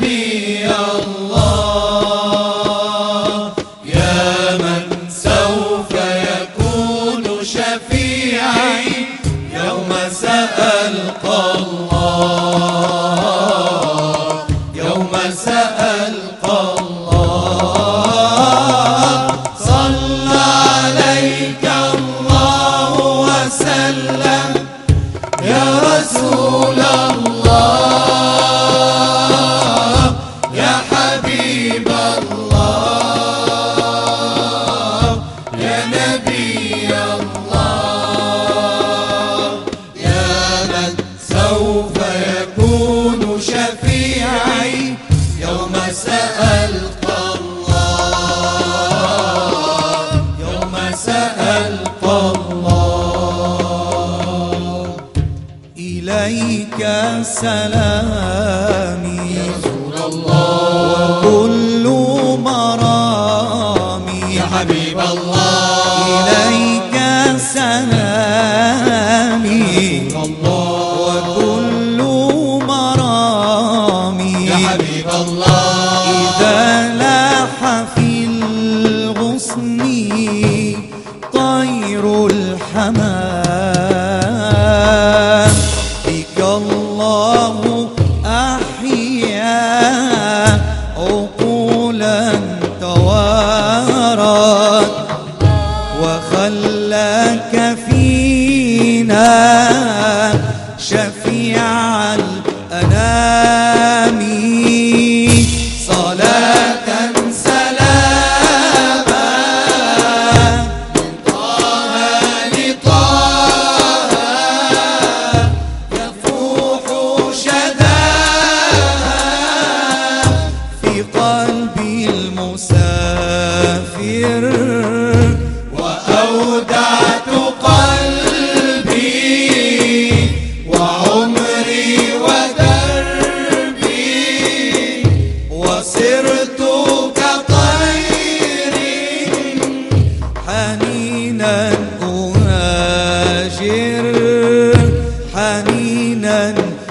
نبي الله، يا من سوف يكون شفيعي يوم سألقى الله، يوم سألقى الله. صلى عليك الله وسلم يا رسول الله، يا حبيب الله، يا نبي الله، يا من سوف يكون شفيعي يوم سألقى الله، يوم سألقى الله. إليك سلامي يا رسول الله، وكل مرامي يا حبيب الله، إليك سلامي وكل مرامي يا حبيب الله. إذا لاح في الغصن طير الحمام، بك الله أحيا عقولا توارت، وخلاك فينا شفيع الأنام. صلاة سلاما من طه لطه يفوح شداها في قلبي المسافر، وأودعت قلبي وعمري ودربي، وصرت كطير حنينا أهاجر، حنينا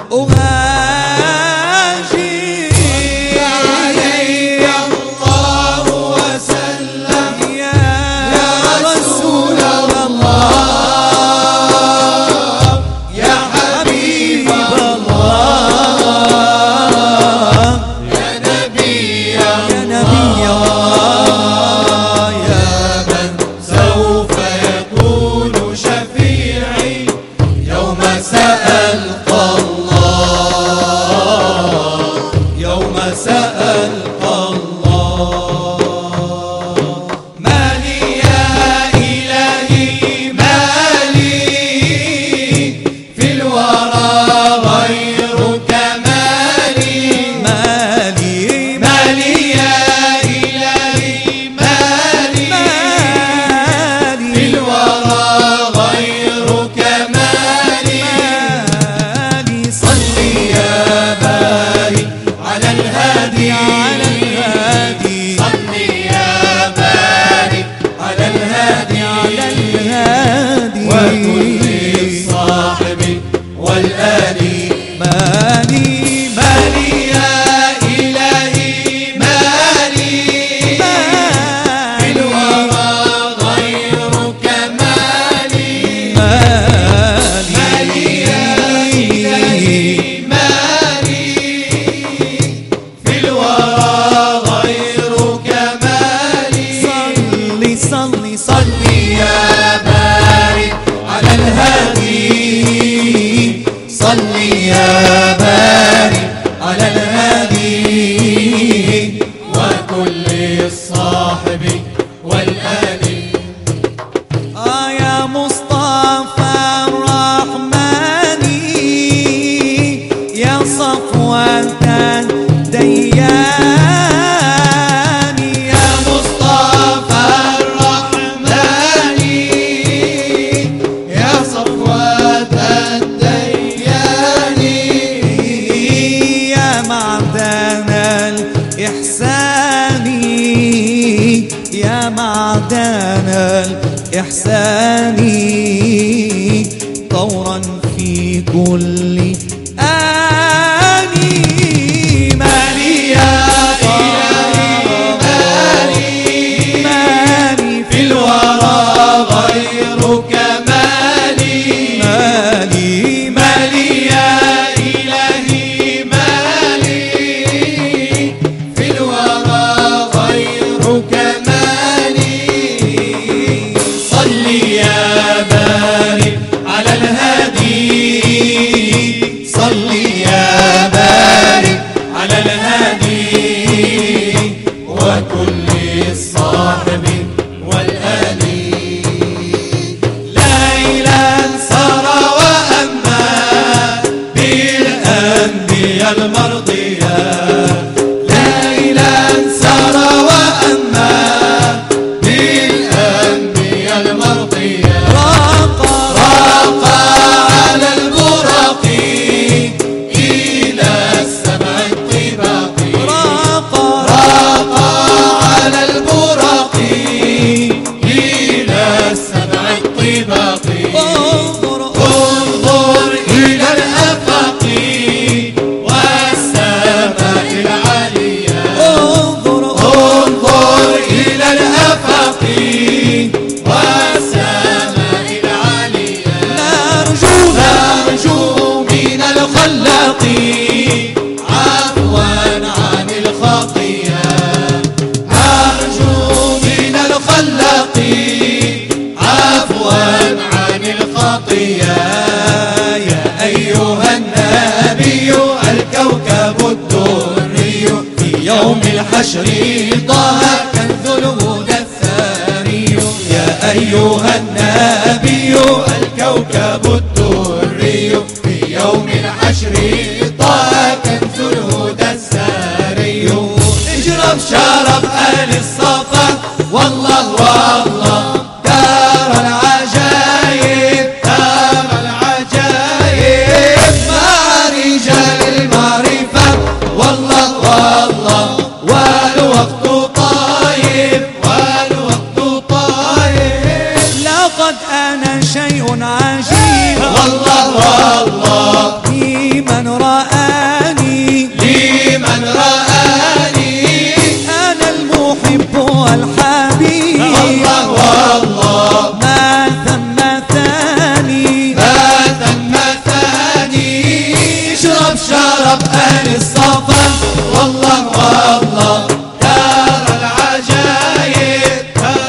أهاجر. عليك الله وسلم يا رسول الله، يا حبيب الله، يا نبي يا نبي الله، يا من سوف يكون شفيعي يوم سألقى الله، يوم سألقى الله. مالي يا إلهي مالي في الورى غيرك مالي، مالي مالي يا إلهي مالي في الورى غيرك مالي. مالي صلي يا باري على الهادي، على الهادي، صلي يا باري على الهادي، على الهادي، وكل الصاحب والآل. مالي مالي يا إلهي مالي في الورى غيرك مالي، مالي يا إلهي مالي في الورى غيرك مالي. صلي صلي صلي صلي يا باري على الهادي، صلي يا باري على الهادي، وكل الصاحب والآل. يا مصطفى الرحمن يا صفوة ديان، يا مصطفى الرحمن يا صفوة الديان، يا معدن الإحسان، يا معدن الإحسان، طورا في كل آن. مالي يوم الحشر طه كنز الهدى الثاني يا أيها النبي الكوكب الدري في يوم الحشر طه كنز الهدى الساري اشرب شرب آل الصفا والله والله دار العجايب دار العجايب مع رجال المعرفة والله والله والوقت طايب والوقت طايب لقد أنا شيء عجيب والله والله لمن رآني أنا المحب والحبيب الله والله ما ثم ثاني اشرب شرب آل الصفا والله والله دار العجايب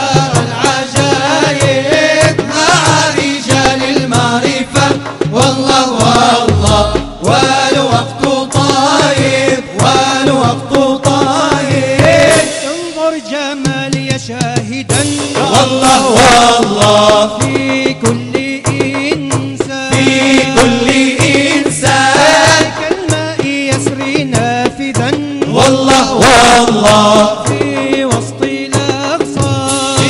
مع رجال المعرفة والله والله والوقت طايب والوقت طايب انظر جمالي شاهدا والله والله في كل إنسان كالماء يسري نافذا والله والله في وسط الأغصان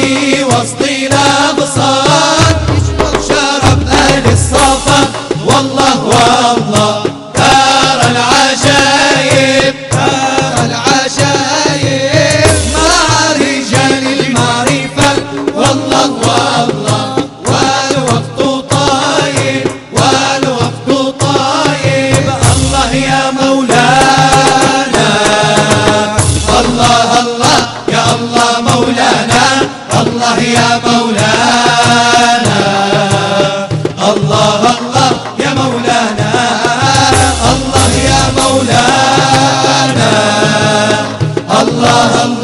اشرب شرب آل الصفا والله والله دار العجايب مع رجال المعرفة والله والله والوقت طايب الله يا مولانا الله الله يا الله مولانا الله يا مولانا الله الله يا مولانا الله يا مولانا الله الله